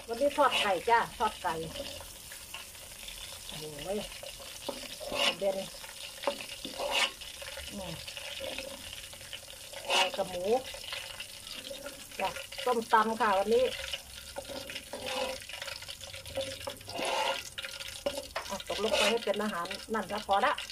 วันนี้ทอดไก่จ้าทอดไก่โอ้ยเด่นไก่กับหมูจ้ะต้มตำค่ะวันนี้ตกลงไปให้เป็นอาหารนั่นก็พอละ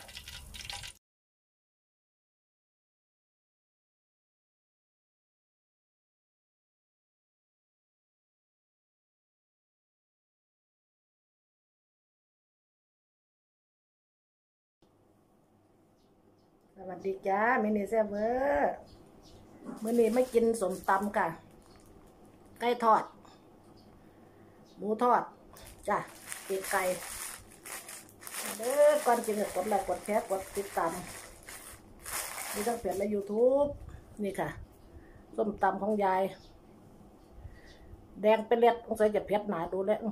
สวัสดีจ้ามินิเซเวอร์มื้อนี้ไม่กินสมตำค่ะไก่ทอดหมูทอดจ้ะปีกไก่เด้อก่อนกินกดไลค์กดแชร์กดติดตามนี่ต้องเปลี่ยนใน YouTube นี่ค่ะส้มตำของยายแดงเป็นเลือดสงสัยจะเผ็ดหนาดูแล้ว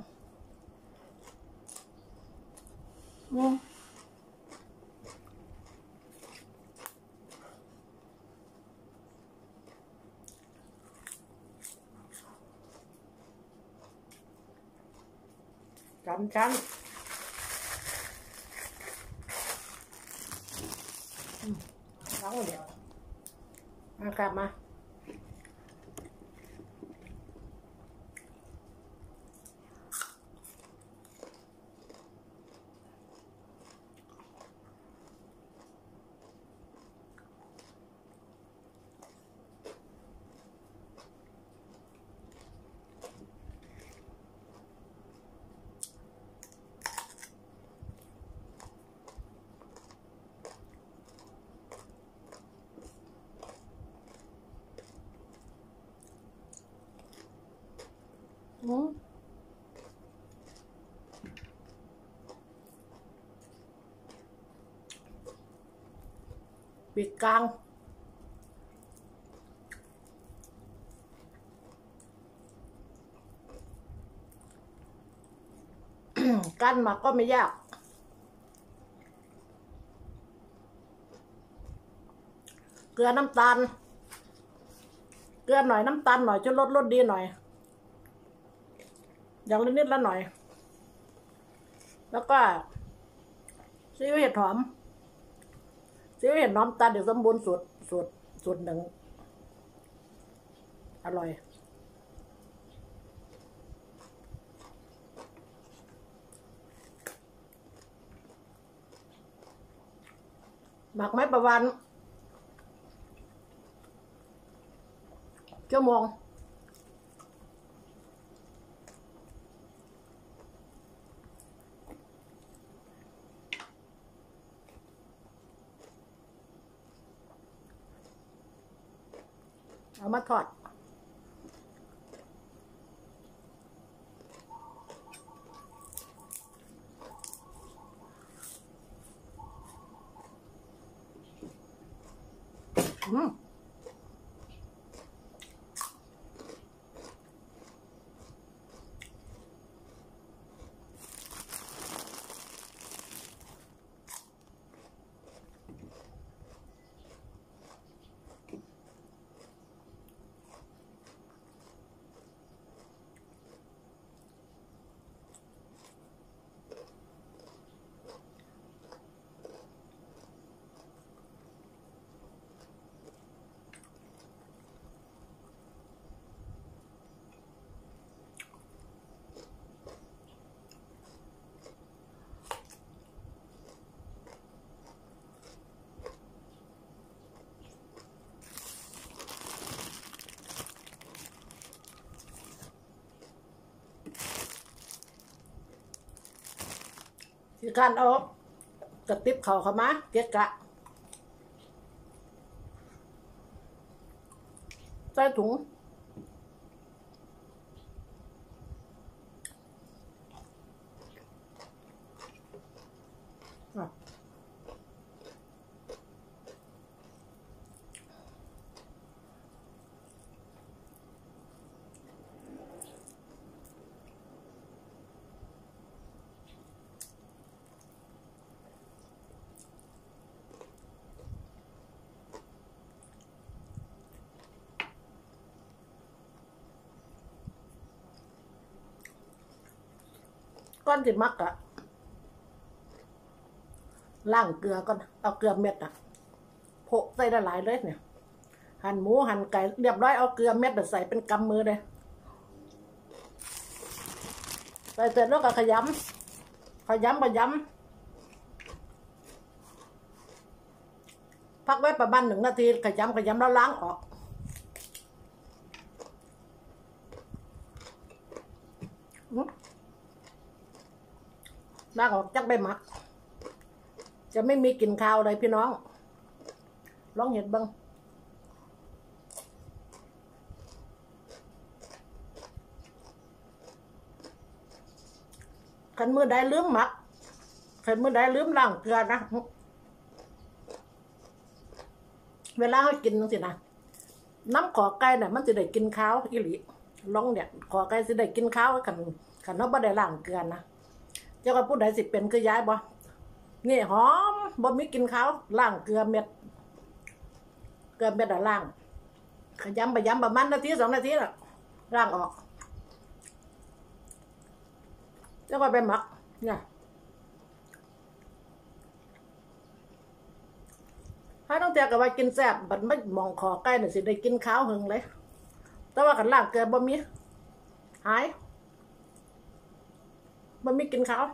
ชั้นล้างเดี๋ยวมากลับมาปีกกลางกั้นมาก็ไม่ยากเกลือน้ำตาลเกลือหน่อยน้ำตาลหน่อยจะรสดีหน่อยอย่างละนิดละหน่อยแล้วก็ซีอิ๊วเห็ดหอมซีอิ๊วเห็ดหอมตาเดี๋ยวสมบูรณ์สูตรหนึ่งอร่อยหมักไม้ประวันชั่วโมงเอามาทอดที่การเอากระติบเข้ามาเกะกะใส่ถุงก้อนสิมักอะล้างเกลือก่อนเอาเกลือเม็ดอะโปะใส่ได้หลายเลยเนี่ยหั่นหมูหั่นไก่เรียบร้อยเอาเกลือเม็ดใส่เป็นกำมือเลยใส่เสร็จแล้วก็ขยำพักไว้ประมาณ1 นาทีขยำแล้วล้างออกล้างออกจักใบหมักจะไม่มีกลิ่นคาวเลยพี่น้องลองเห็ดบ้างขันมือได้ลืมหมักขันมือได้ลืมล้างเกลือนะเวลาเขากินสินะน้ำขอไก่เนี่ยมันจะได้กินข้าวอีหลีลองเนี่ยขอไก่จะได้กินข้าวขันเขาบ่ได้ล้างเกลือนะเจ้าก็พูดได้สิเป็นคือย้ายบ่นี่หอมบ่มีกินข้าวล้างเกลือเม็ดอะล้างขยำประมาณ1 นาที 2 นาทีละล้างออกแล้วก็ไปหมักเนี่ยถ้าต้องเทียบกับว่ากินแซ่บบัดไม่มองคอไก่เนี่ยสิได้กินข้าวหึงเลยแต่ว่ากันล้างเกลือบ่มีหายบ่มีกินข้าว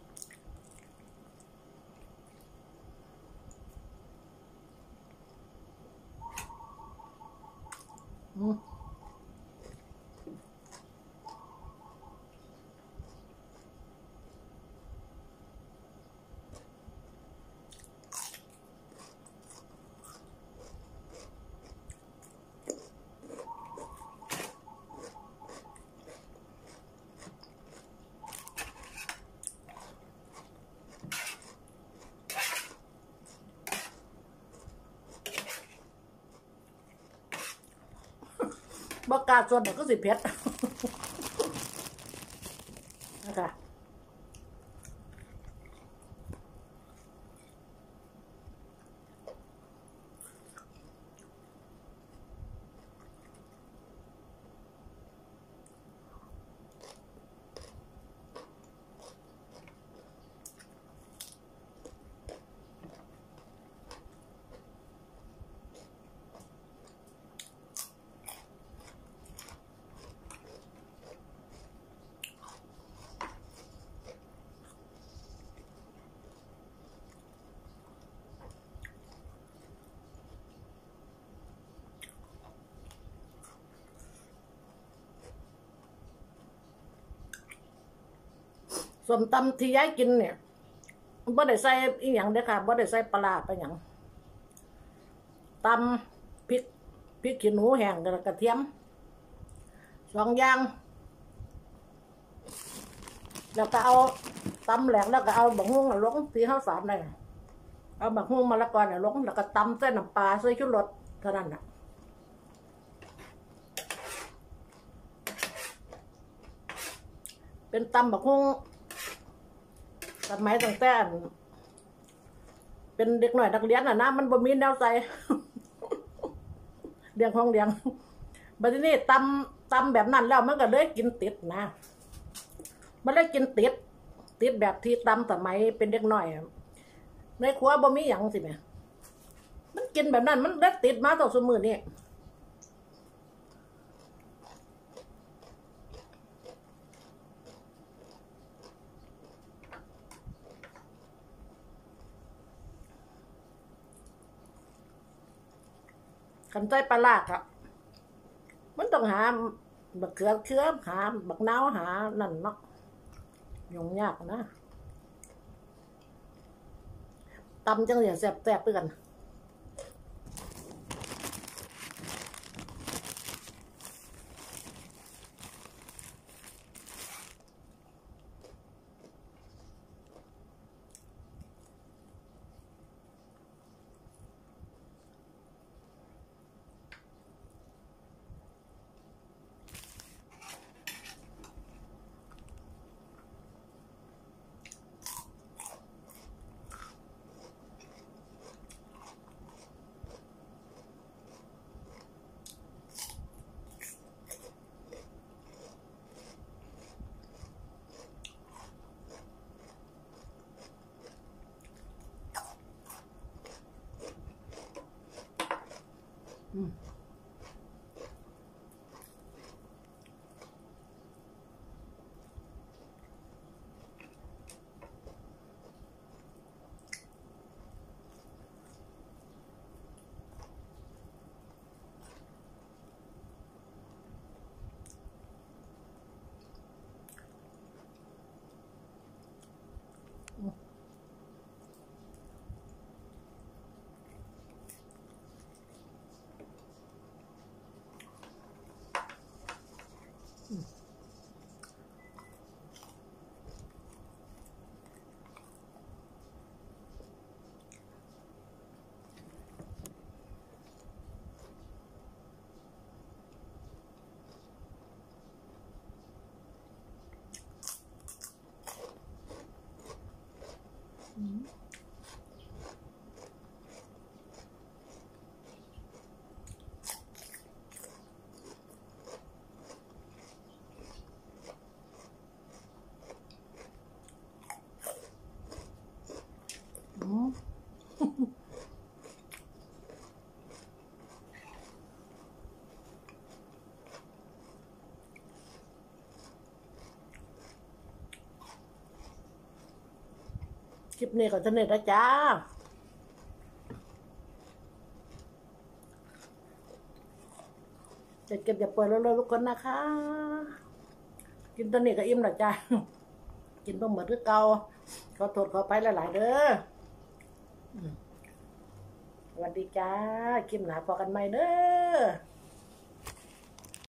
บกาส่วนเดี๋ยวก็สิเผ็ดนะคะส้มตำที่ย้ายกินเนี่ยบ่ได้ใส่อีหยังเด้อค่ะบ่ได้ใส่ปลาไปหยังตำพริกขี้หนูแห้งกับกระเทียม2 อย่างแล้วก็เอาตำแหลกแล้วก็เอาบักฮุ้งลงที่ข้าวสารเลยเอาบักฮุ้งมะละกอลงแล้วก็ตำใส่น้ำปลาใส่ชูรสเท่านั้นน่ะเป็นตำบักฮุ้งสมัยตั้งแต่เป็นเด็กหน่อยนักเรียนนะมันบ่มีแนวใส่เลี้ยงห้องเลี้ยงบัดนี้ตำแบบนั้นแล้วมันก็เลยกินติดนะมันเลยกินติดแบบที่ตำสมัยเป็นเด็กหน่อยในครัวบ่มีหยังสิแม่มันกินแบบนั้นมันเลยติดมาต่อสมือนี่ขันใจปลาลากอะมันต้องหาบักเขือหาบักนาวหานั่นเนาะยุ่งยากนะตำจังเลยแซ่บเพื่อนคลิปนี้ก็สนุกนะจ้าจะเก็บอย่าปล่อยเร็วๆทุกคนนะคะกินตัวนี้ก็อิ่มแล้วจ้ากินบ่เหมือนคือเก่าขอโทษขอไปหลายๆเด้อสวัสดีจ้าคลิปหน้าพอกันใหม่เด้อ